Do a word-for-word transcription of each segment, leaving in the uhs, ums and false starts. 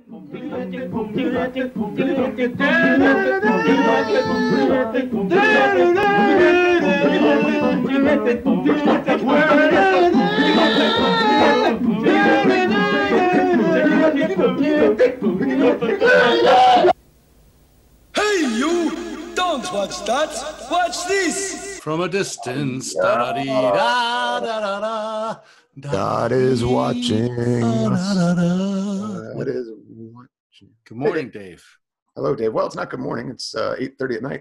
Hey, you! Don't watch that. Watch this. From a distance, da da da da da. God is watching us. God is watching. Good morning, Dave. Hello, Dave. Well, it's not good morning. It's uh, eight thirty at night.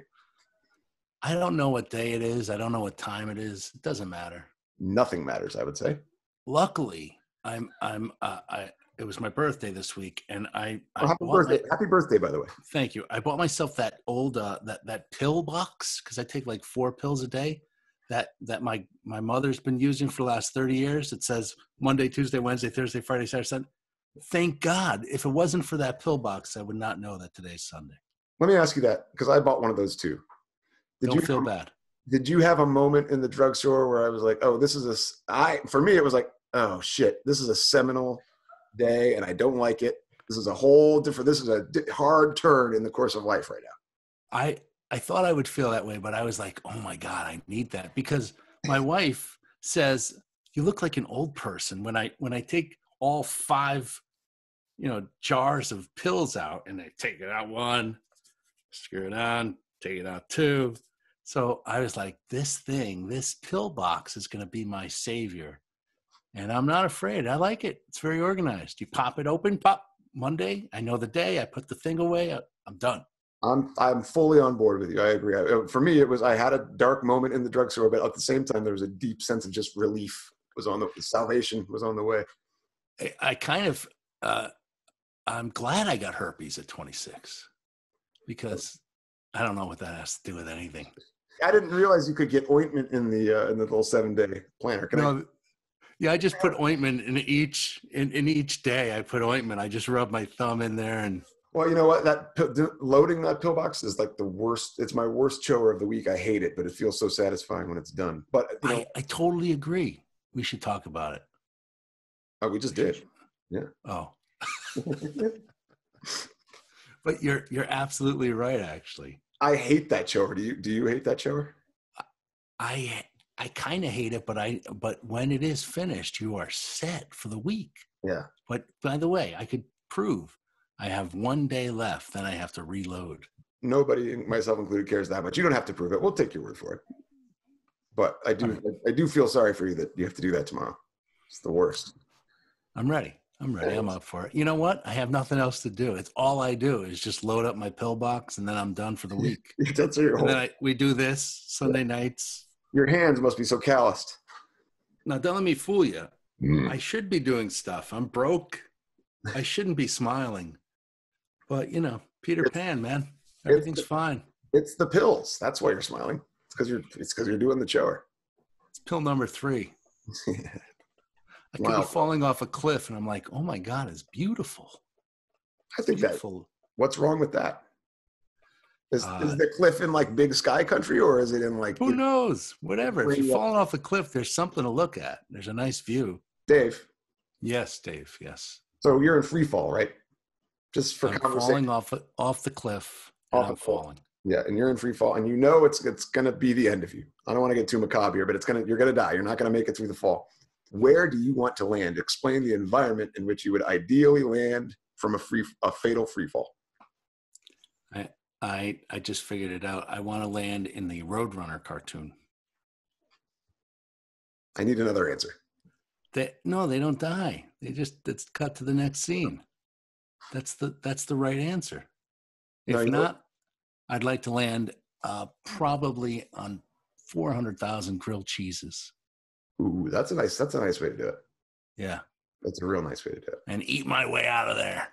I don't know what day it is. I don't know what time it is. It doesn't matter. Nothing matters, I would say. Luckily, I'm. I'm. Uh, I. It was my birthday this week, and I. Oh, I happy birthday! My, happy birthday, by the way. Thank you. I bought myself that old uh, that that pill box because I take like four pills a day. That that my my mother's been using for the last thirty years. It says Monday, Tuesday, Wednesday, Thursday, Friday, Saturday, Sunday. Thank God. If it wasn't for that pill box, I would not know that today's Sunday. Let me ask you that, because I bought one of those too. Did Don't you feel have, bad. Did you have a moment in the drugstore where I was like, oh, this is a, I, for me, it was like, oh shit, this is a seminal day and I don't like it. This is a whole different, this is a hard turn in the course of life right now. I, I thought I would feel that way, but I was like, oh my God, I need that, because my wife says, you look like an old person when I, when I take all five, you know, jars of pills out and I take it out one, screw it on, take it out two. So I was like, this thing, this pill box is going to be my savior. And I'm not afraid. I like it. It's very organized. You pop it open, pop, Monday. I know the day. I put the thing away. I'm done. I'm I'm fully on board with you. I agree. I, for me, it was, I had a dark moment in the drugstore, but at the same time, there was a deep sense of just relief. It was on the, salvation was on the way. I, I kind of, uh, I'm glad I got herpes at twenty-six, because I don't know what that has to do with anything. I didn't realize you could get ointment in the uh, in the little seven day planner. Can no, I? Yeah, I just put ointment in each in, in each day. I put ointment. I just rub my thumb in there and. Well, you know what? That loading that pillbox is like the worst. It's my worst chore of the week. I hate it, but it feels so satisfying when it's done. But you know, I, I totally agree. We should talk about it. Oh, we just did. Yeah. Oh. But you're you're absolutely right. Actually, I hate that chore. Do you do you hate that chore? I I kind of hate it, but I but when it is finished, you are set for the week. Yeah. But by the way, I could prove I have one day left, then I have to reload. Nobody, myself included, cares that much. You don't have to prove it. We'll take your word for it. But I do, right. I do feel sorry for you that you have to do that tomorrow. It's the worst. I'm ready. I'm ready. I'm up for it. You know what? I have nothing else to do. It's all I do is just load up my pill box, and then I'm done for the week. That's your whole. And then I, we do this Sunday yeah. nights. Your hands must be so calloused. Now, don't let me fool you. Mm. I should be doing stuff. I'm broke. I shouldn't be smiling. But, you know, Peter it's, Pan, man. Everything's it's, fine. It's the pills. That's why you're smiling. It's because you're it's because you're doing the chore. It's pill number three. I could wow. be falling off a cliff, and I'm like, oh, my God, it's beautiful. I think beautiful. that. What's wrong with that? Is, uh, is the cliff in, like, big sky country, or is it in, like... Who knows? Whatever. If you're falling off a cliff, there's something to look at. There's a nice view. Dave. Yes, Dave, yes. So you're in free fall, right? Just for I'm conversation. falling off off the cliff. And off I'm falling. Yeah, and you're in free fall, and you know it's it's gonna be the end of you. I don't want to get too macabre here, but it's gonna you're gonna die. You're not gonna make it through the fall. Where do you want to land? Explain the environment in which you would ideally land from a free a fatal free fall. I I I just figured it out. I want to land in the Roadrunner cartoon. I need another answer. They no, they don't die. They just it's cut to the next scene. That's the that's the right answer. If no, not, I'd like to land uh, probably on four hundred thousand grilled cheeses. Ooh, that's a nice that's a nice way to do it. Yeah, that's a real nice way to do it. And eat my way out of there.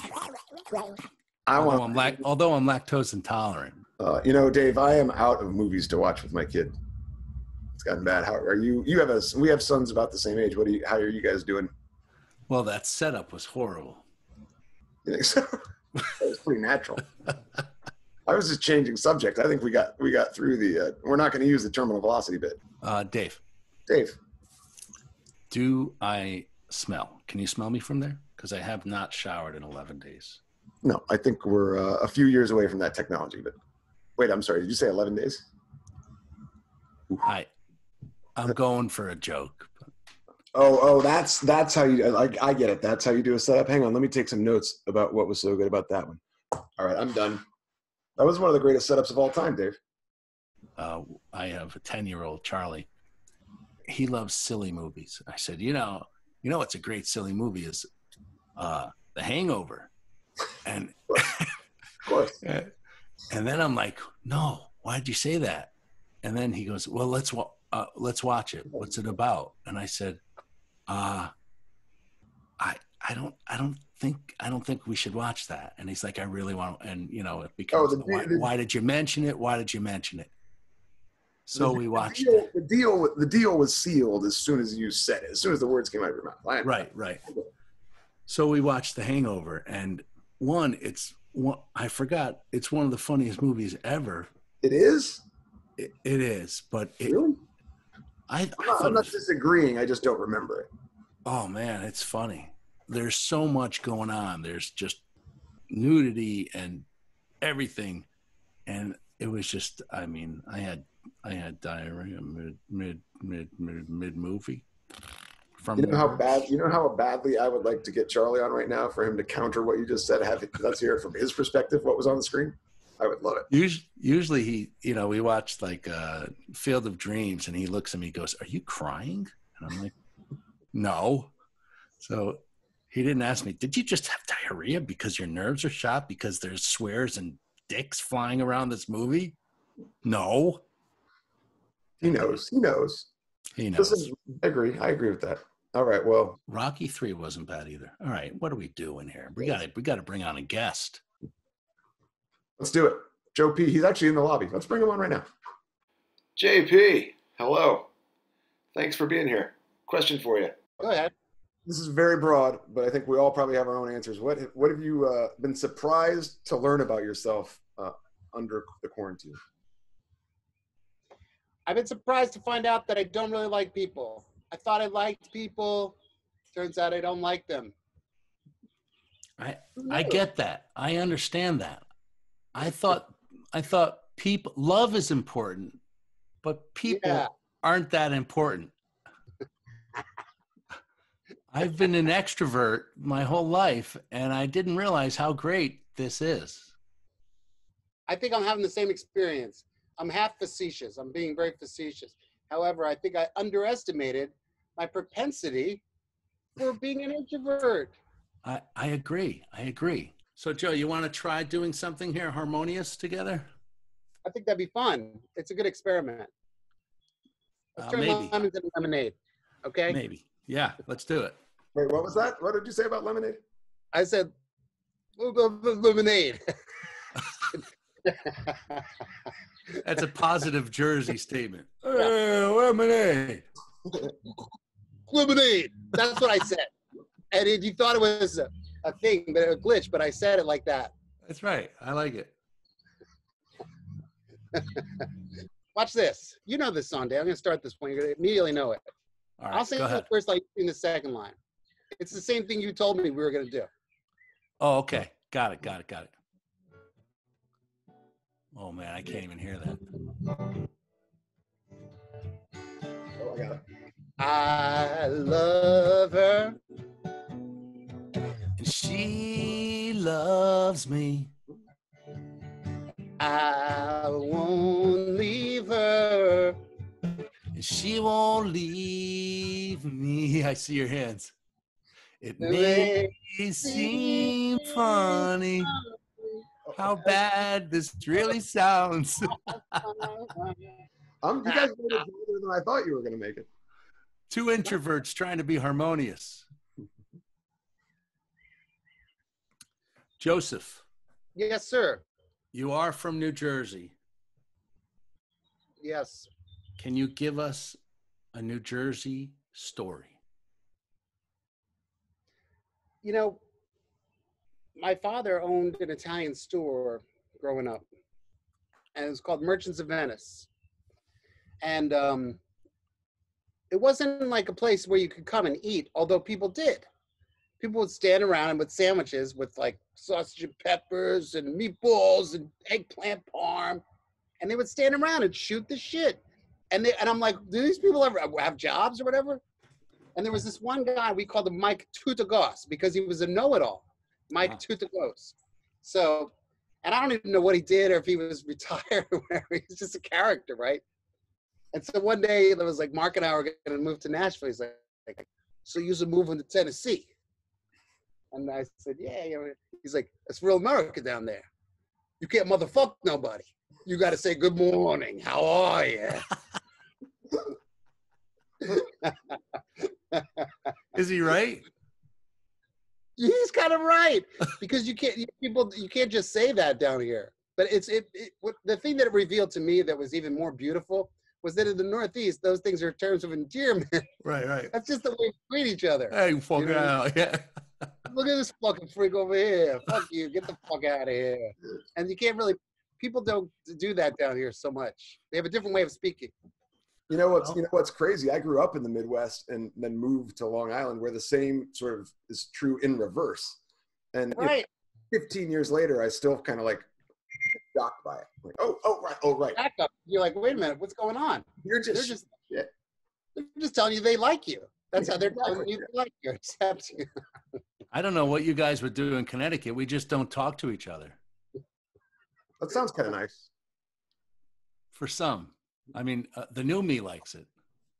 I although, want, I'm lac- although I'm lactose intolerant. Uh, you know, Dave, I am out of movies to watch with my kid. It's gotten bad. How are you? You have a we have sons about the same age. What are you? How are you guys doing? Well, that setup was horrible. You think so? That was pretty natural. I was just changing subject. I think we got we got through the. Uh, we're not going to use the terminal velocity bit. Uh, Dave. Dave. Do I smell. Can you smell me from there? Because I have not showered in eleven days. No, I think we're uh, a few years away from that technology. But wait, I'm sorry. Did you say eleven days? I, I'm going for a joke. Oh, oh, that's that's how you. I, I get it. That's how you do a setup. Hang on, let me take some notes about what was so good about that one. All right, I'm done. That was one of the greatest setups of all time, Dave. Uh, I have a ten-year-old, Charlie. He loves silly movies. I said, you know, you know what's a great silly movie is uh, The Hangover. And Of course. and then I'm like, no, why'd you say that? And then he goes, well, let's wa- uh, let's watch it. What's it about? And I said, uh, I I don't I don't think I don't think we should watch that. And he's like, I really want to. And you know, it becomes, Oh, the, why, the, why did you mention it? Why did you mention it? So the, we watched the deal, it. the deal. The deal was sealed as soon as you said it. As soon as the words came out of your mouth. I, Right, right. So we watched The Hangover, and one, it's one, I forgot. It's one of the funniest movies ever. It is. It, it is, but it, Really? I, I I'm not, thought I'm it not was, disagreeing. I just don't remember it. oh man, it's funny. There's so much going on. There's just nudity and everything, and it was just. I mean, I had I had diarrhea mid mid mid mid mid movie. From You know how bad. You know how badly I would like to get Charlie on right now for him to counter what you just said. Have let's hear it from his perspective. What was on the screen? I would love it. Usually, usually he, you know, we watched like uh, Field of Dreams, and he looks at me, he goes, "Are you crying?" And I'm like, "No." So he didn't ask me, "Did you just have diarrhea because your nerves are shot because there's swears and dicks flying around this movie?" No. He knows. He knows. He knows. Listen, I agree. I agree with that. All right. Well, Rocky three wasn't bad either. All right, what are we doing here? We got to we got to bring on a guest. let's do it. Joe P. He's actually in the lobby. Let's bring him on right now. J P, hello. Thanks for being here. Question for you. Go ahead. This is very broad, but I think we all probably have our own answers. What What have you uh, been surprised to learn about yourself uh, under the quarantine? I've been surprised to find out that I don't really like people. I thought I liked people. Turns out I don't like them. I I get that. I understand that. I thought I thought people love is important, but people Yeah. aren't that important. I've been an extrovert my whole life, and I didn't realize how great this is. I think I'm having the same experience. I'm half facetious. I'm being very facetious. However, I think I underestimated my propensity for being an introvert. I, I agree. I agree. So, Joe, you want to try doing something here harmonious together? I think that'd be fun. It's a good experiment. Let's Uh, turn maybe. lemons into lemonade. Okay? Maybe. Yeah, let's do it. Wait, what was that? What did you say about lemonade? I said lemonade. That's a positive Jersey statement. Hey, lemonade. Lemonade. That's what I said. And it, you thought it was a, a thing, but a glitch, but I said it like that. That's right. I like it. Watch this. You know this song, Dave. I'm going to start this point. You're going to immediately know it. All right, I'll sing go the ahead. first, like, in the second line. It's the same thing you told me we were going to do. Oh, okay. Got it. Got it. Got it. Oh, man, I can't even hear that. Oh, I got it. I love her. And she loves me. I won't leave her. And she won't leave me. I see your hands. It It may seem funny how bad this really sounds. Um, you guys made it better than I thought you were going to make it. Two introverts trying to be harmonious. Joseph, Yes, sir. you are from New Jersey. Yes. Can you give us a New Jersey story? You know, my father owned an Italian store growing up, and it was called Merchants of Venice. And um, it wasn't like a place where you could come and eat, although people did. People would stand around with sandwiches with like sausage and peppers and meatballs and eggplant parm, and they would stand around and shoot the shit. And they and I'm like, do these people ever have jobs or whatever? And there was this one guy, we called him Mike Tutagos because he was a know-it-all. Mike wow. Tutagos. So, and I don't even know what he did or if he was retired or whatever. He's just a character, right? And so one day it was like, Mark and I were going to move to Nashville. He's like, so you're moving to Tennessee? And I said, yeah. You know. He's like, it's real America down there. You can't motherfuck nobody. You got to say, good morning. How are you? Is he right? He's kind of right because you can't you, people you can't just say that down here. But it's it, it what, the thing that it revealed to me that was even more beautiful was that in the Northeast those things are terms of endearment. Right, right. That's just the way we treat each other. Hey, fuck you know? out, yeah. Look at this fucking freak over here. Fuck you. Get the fuck out of here. And you can't really. People don't do that down here so much. They have a different way of speaking. You know what's you know what's crazy? I grew up in the Midwest and then moved to Long Island, where the same sort of is true in reverse. And right. fifteen years later, I still kind of like shocked by it. Like, oh, oh, right, oh, right. Back up. You're like, wait a minute, what's going on? You're just, they're just, yeah. they're just telling you they like you. That's yeah, how they're exactly. telling you they like you, accept you. I don't know what you guys would do in Connecticut. We just don't talk to each other. That sounds kind of nice. For some. I mean, uh, the new me likes it.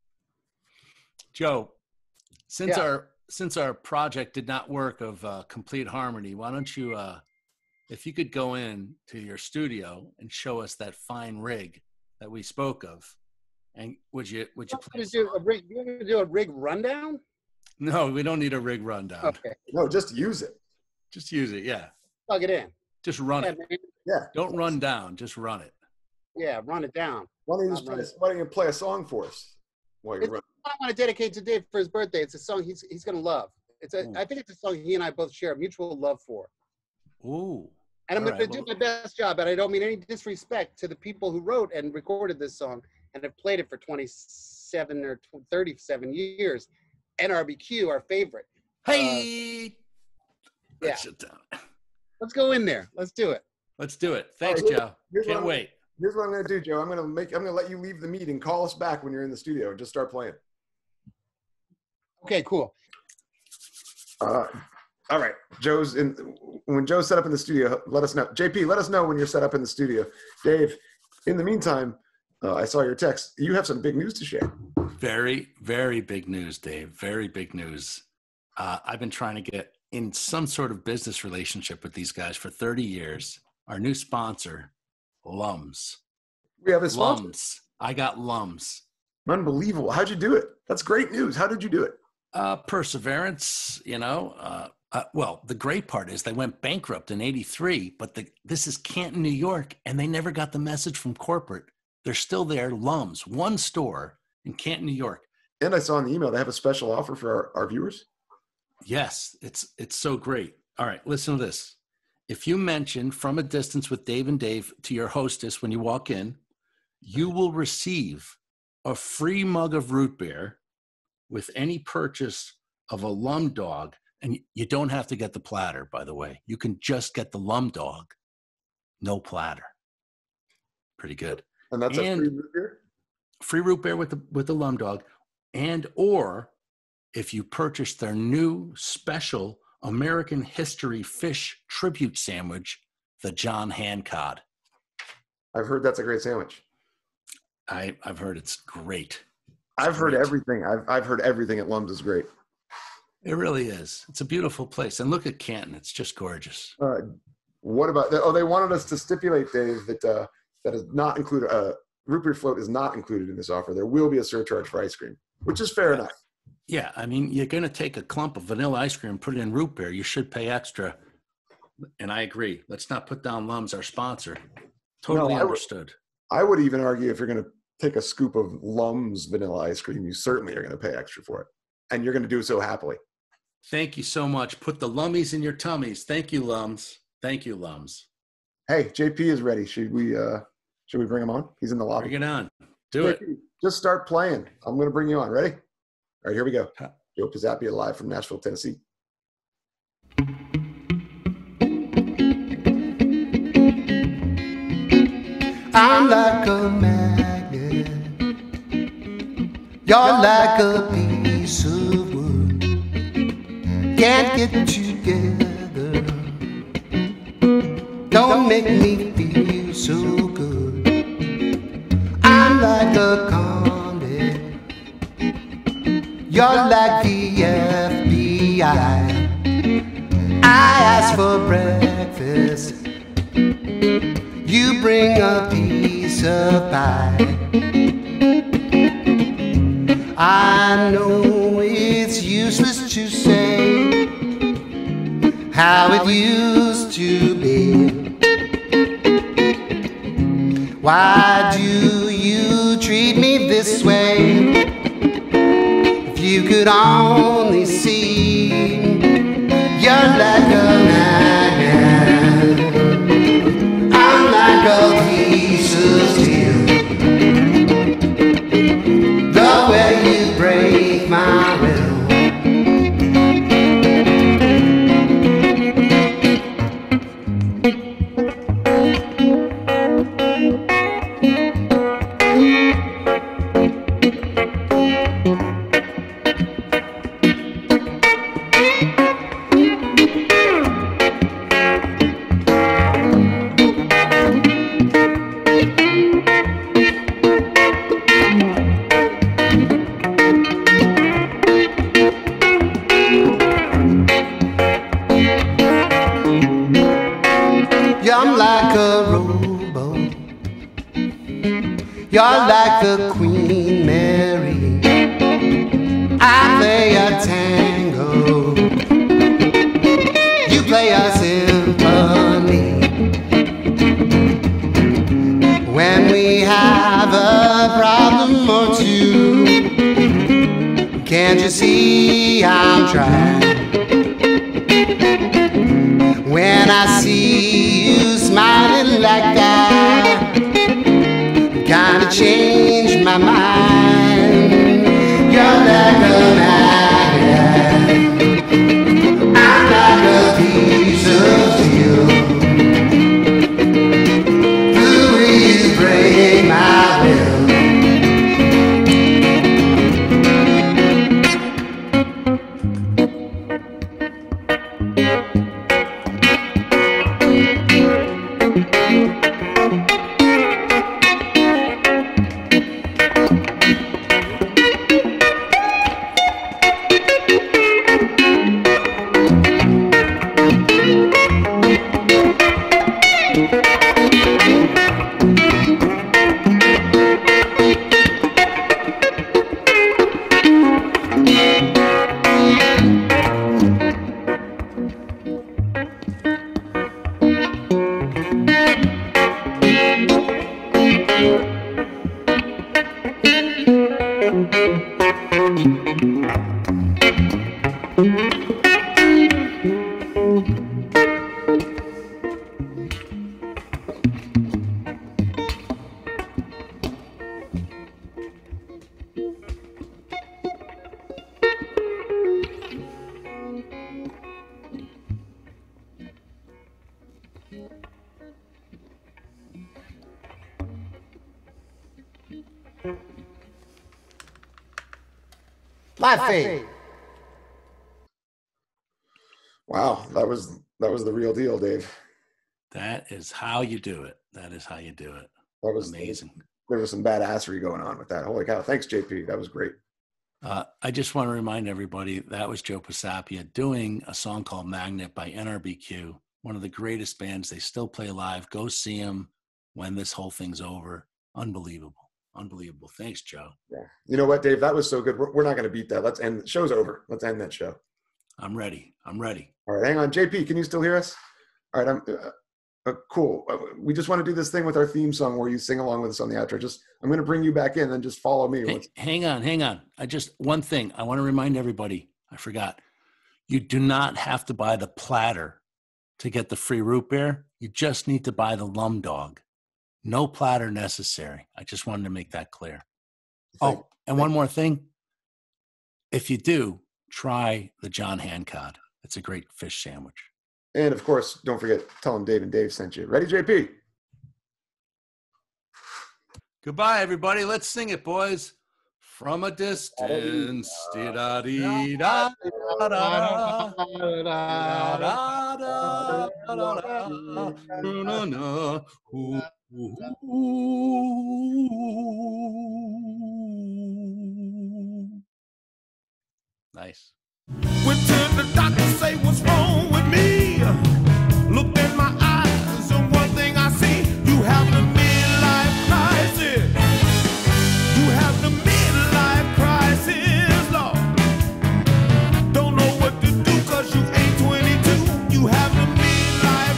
Joe, since yeah. our since our project did not work of uh, complete harmony, why don't you, uh, if you could go in to your studio and show us that fine rig that we spoke of, and would you would you please do a rig? You want to do a rig rundown? No, we don't need a rig rundown. Okay. No, just use it. Just use it. Yeah. Plug it in. Just run yeah, it. Man. Yeah. Don't run down. Just run it. Yeah, run it down. Why don't you, just play, why don't you play a song for us while you're running? I want to dedicate to Dave for his birthday. It's a song he's he's gonna love. It's a. Ooh. I think it's a song he and I both share a mutual love for. Ooh. And I'm All gonna right, do well, my best job, and I don't mean any disrespect to the people who wrote and recorded this song and have played it for twenty-seven or thirty-seven years. N R B Q, our favorite. Hey. Uh, yeah. Shut down. Let's go in there. Let's do it. Let's do it. Thanks, right, Joe. here's Can't wait. Here's what I'm gonna do, Joe. I'm gonna make. I'm gonna let you leave the meeting. Call us back when you're in the studio and just start playing. Okay, cool. Uh, all right, Joe's in. When Joe's set up in the studio, let us know. J P, let us know when you're set up in the studio. Dave, in the meantime, uh, I saw your text. You have some big news to share. Very, very big news, Dave. Very big news. Uh, I've been trying to get in some sort of business relationship with these guys for thirty years. Our new sponsor, Lums. We have a sponsor. Lums. I got Lums. Unbelievable. How'd you do it? That's great news. How did you do it? Uh, perseverance, you know. Uh, uh, well, the great part is they went bankrupt in eighty-three, but the, this is Canton, New York, and they never got the message from corporate. They're still there, Lums, one store in Canton, New York. And I saw in the email they have a special offer for our, our viewers. Yes, it's it's so great. All right, listen to this. If you mention From a Distance with Dave and Dave to your hostess when you walk in, you will receive a free mug of root beer with any purchase of a Lum Dog. And you don't have to get the platter, by the way. You can just get the Lum Dog, no platter. Pretty good. And that's and a free root beer? Free root beer with the, with the Lum Dog. And or if you purchase their new special American History Fish Tribute Sandwich, the John Hancock. I've heard that's a great sandwich. I, I've heard it's great. It's I've great. heard everything. I've, I've heard everything at Lums is great. It really is. It's a beautiful place. And look at Canton. It's just gorgeous. Uh, what about, oh, they wanted us to stipulate, Dave, that uh, that is not included, uh, root beer float is not included in this offer. There will be a surcharge for ice cream, which is fair yeah. enough. Yeah, I mean, you're going to take a clump of vanilla ice cream and put it in root beer. You should pay extra. And I agree. Let's not put down Lums, our sponsor. Totally no, I understood. Would, I would even argue if you're going to take a scoop of Lums vanilla ice cream, you certainly are going to pay extra for it. And you're going to do so happily. Thank you so much. Put the lummies in your tummies. Thank you, Lums. Thank you, Lums. Hey, J P is ready. Should we uh, should we bring him on? He's in the lobby. Bring it on. Do J P, it. just start playing. I'm going to bring you on. Ready? All right, here we go. Joe Pisapia live from Nashville, Tennessee. I'm like a magnet. You're like a piece of wood. Can't get together. Don't make me feel so good. I'm like a convict. You're like the F B I. I ask for breakfast. You bring a piece of pie. I know it's useless to say how it used to be. Why do you treat me this way? If you could only see, you're like a magnet. I'm like a piece of steel. The way you break my will. I'm like a rowboat. You're like the Queen Mary. I play a tango. You play a symphony. When we have a problem or two, can't you see I'm trying? When I see you smiling like that, kinda change my mind. You're like a magnet. I'm like a piece of steel. The way you break my will. My fate. Wow, that was that was the real deal, Dave. That is how you do it. That is how you do it. That was amazing. There was some badassery going on with that. Holy cow. Thanks, J P. That was great. Uh, I just want to remind everybody that was Joe Pisapia doing a song called Magnet by N R B Q, one of the greatest bands. They still play live. Go see them when this whole thing's over. Unbelievable. Unbelievable. Thanks, Joe. Yeah. You know what, Dave? That was so good. We're, we're not going to beat that. Let's end. The show's over. Let's end that show. I'm ready. I'm ready. All right. Hang on. J P, can you still hear us? All right. I'm uh, uh, cool. Uh, we just want to do this thing with our theme song where you sing along with us on the outro. Just, I'm going to bring you back in and just follow me. Hey, hang on. Hang on. I just, one thing I want to remind everybody. I forgot. You do not have to buy the platter to get the free root beer. You just need to buy the Lum Dog. No platter necessary. I just wanted to make that clear. Oh, and one more thing. If you do, try the John Hancock. It's a great fish sandwich. And of course, don't forget, tell them Dave and Dave sent you. Ready, J P? Goodbye, everybody. Let's sing it, boys. From a distance. Dee-da-dee-da, da-da-da, da-da-da, da-da-da, na-na-na, ooh, ooh, ooh. Nice. Went to the doctor, say what's wrong with me. Looked in my eyes, and one thing I see, you have the midlife crisis. You have the midlife crisis, Lord. Don't know what to do cause you ain't twenty-two. You have the midlife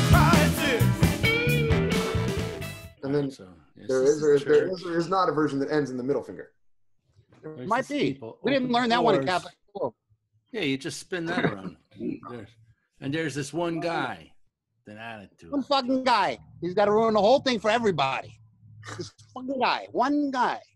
crisis. And then So, yes, there this is, there, is is, there, church. is, there is not a version that ends in the middle finger. There's Might these be. people We didn't open learn that one in doors. Catholic school. Yeah, you just spin that around. There. And there's this one guy. An attitude. One fucking guy. He's got to ruin the whole thing for everybody. This fucking guy. One guy.